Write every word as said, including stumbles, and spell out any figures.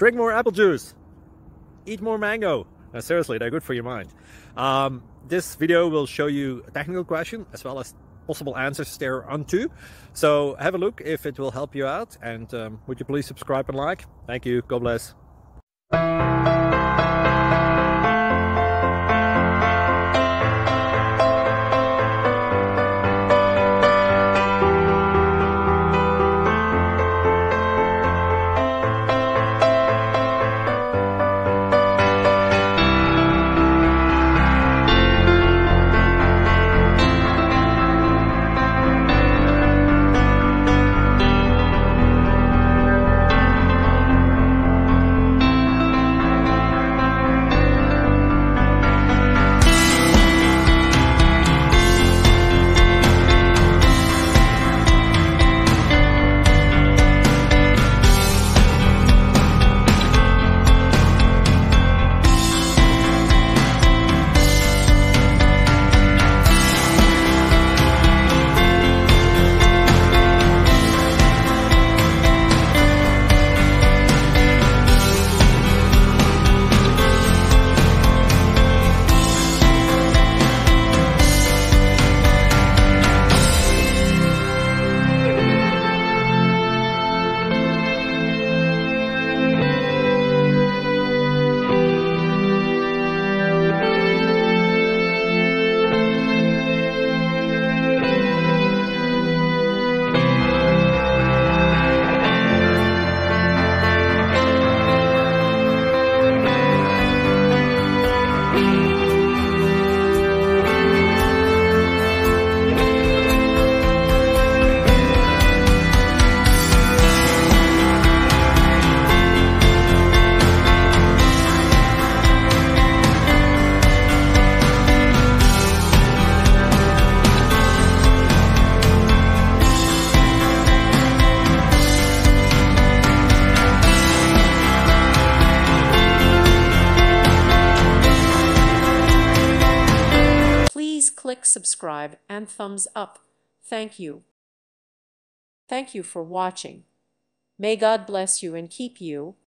drink more apple juice, eat more mango. No, seriously, they're good for your mind. Um, this video will show you a technical question as well as possible answers thereunto. So have a look if it will help you out, and um, would you please subscribe and like? Thank you. God bless. Click subscribe and thumbs up. Thank you. Thank you for watching. May God bless you and keep you.